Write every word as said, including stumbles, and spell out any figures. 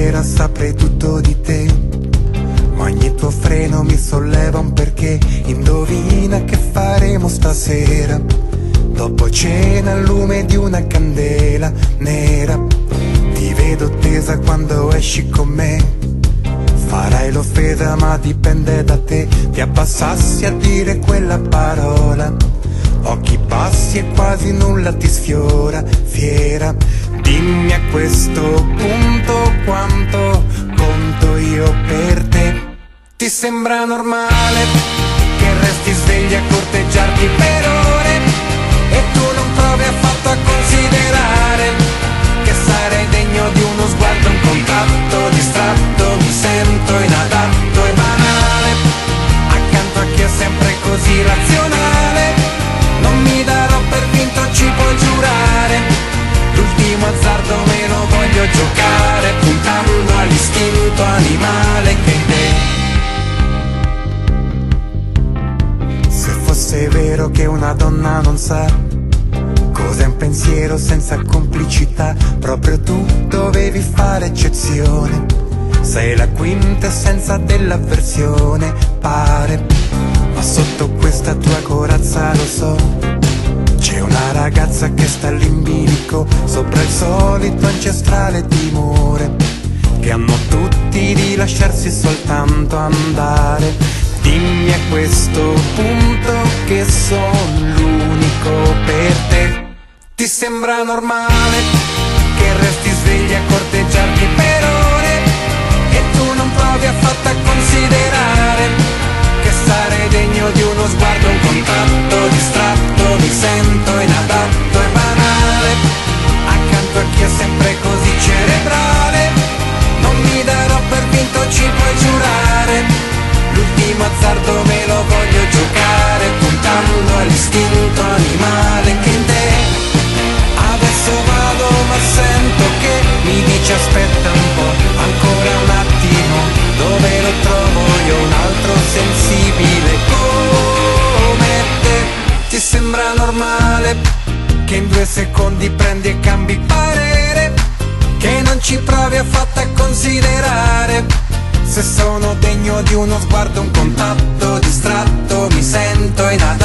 sera saprei tutto di te, ma ogni tuo freno mi solleva un perché. Indovina che faremo stasera, dopo cena al lume di una candela nera. Ti vedo tesa quando esci con me, farai l'offesa ma dipende da te. Ti abbassassi a dire quella parola, occhi bassi e quasi nulla ti sfiora. Fiera, dimmi a questo punto quanto conto io per te. Ti sembra normale che resti svegli a corteggiarti per ore e tu non provi affatto a considerare che sarei degno di uno sguardo, un contatto distratto? Mi sento inadatto e banale accanto a chi è sempre così razionale. Non mi darò per vinto, ci puoi giurare, l'ultimo azzardo me lo voglio giocare, puntando all'istinto animale che in te. Se fosse vero che una donna non sa cos'è un pensiero senza complicità, proprio tu dovevi fare eccezione. Sei la quintessenza dell'avversione, pare, ma sotto questa tua corazza lo so, c'è una ragazza che sta all'imbilico, sopra il solito ancestrale timore che hanno tutti di lasciarsi soltanto andare. Dimmi a questo punto che sono l'unico per te. Ti sembra normale che resti svegli a corteggiarti per ore e tu non provi affatto a considerare che sarei degno di uno sguardo, un contatto distratto? Mi sento inadatto e banale accanto a chi è sempre così cerebrale. Non mi darò per vinto, ci puoi giurare, l'ultimo azzardo me lo voglio giocare, puntando all'istinto animale che in te. Adesso vado ma sento che mi dice aspetta un po', ancora un attimo, dove lo trovo io un altro sensibile come te? Ti sembra normale che in due secondi prendi e cambi parere, che non ci provi affatto a considerare se sono degno di uno sguardo, un contatto distratto? Mi sento inadatto